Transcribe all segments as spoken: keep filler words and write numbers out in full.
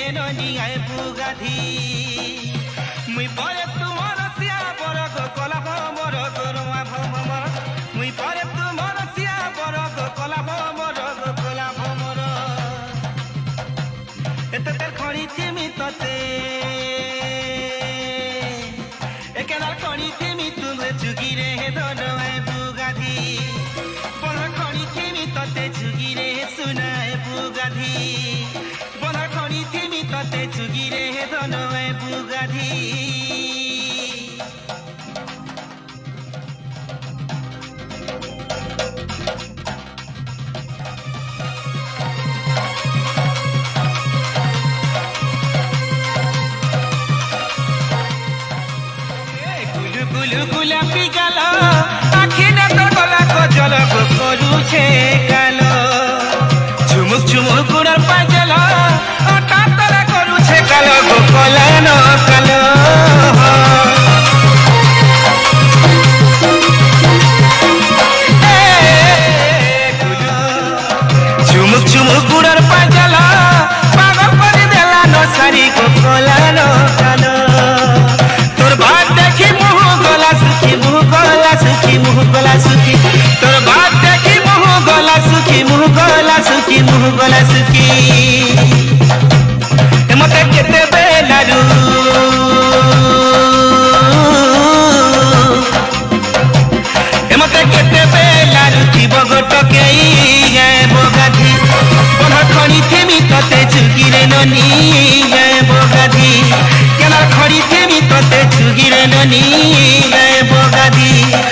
ननी आए बुगाधी मुई परे तुमर सिया बरग कला मोर गोरवा भमर मुई परे तुमर सिया बरग कला मोर कला भमर एते तेर खणी थिमी तते एकेदार खणी थिमी तुमे जुगी रे धन आए बुगाधी बना खणी थिमी तते जुगी रे सुनाए बुगाधी बना खणी थिमी तते जुगी रे धन आए बुगाधी गुलु गुलाबी गालो आखि न तो गला को जल को करू छे गालो झुमुक झुमुक गुणर पाजलो अटा तला करू छे गालो गो कला न कालो झुमुक झुमुक गुणर पाजलो पागल कर देला न सारी गो कला न कालो तोर बात देखी मुह गला सुखी मुह गला सुखी मुह गला सुखी तोर बात देखी मुह गला सुखी मुह गला सुखी मुह गला सुखी मते केते बेलारू मते केते बेलारू थीब गोटकेई गाए बगाधी बना खणी थेमी तते जुगी रे ननी गाए बगाधी केना खड़ी थेमी तते जुगी रे ननी गाए बगाधी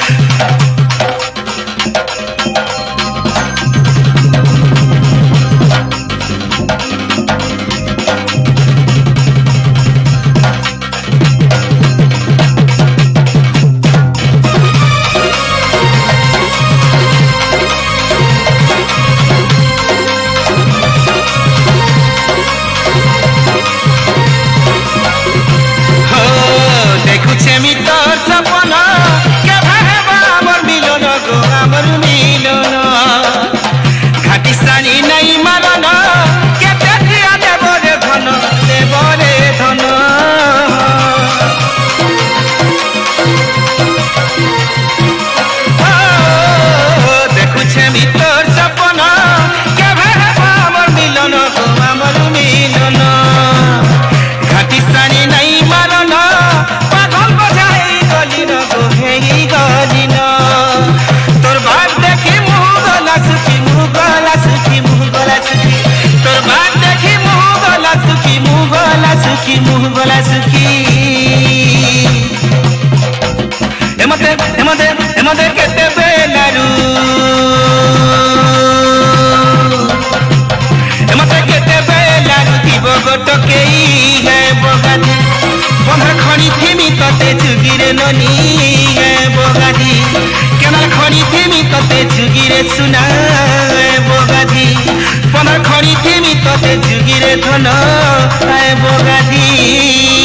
मुह गला सुखी एमते एमते एमते केते बेलारू एमते केते बेलारू थीब गोटकेई गाए बगाधी बना खणी थेमी तते जुगी रे ननी गाए बगाधी केना खणी थेमी तते जुगी रे सुनाए बगाधी बना खणी थेमी तते जुगी रे धन आए बगाधी।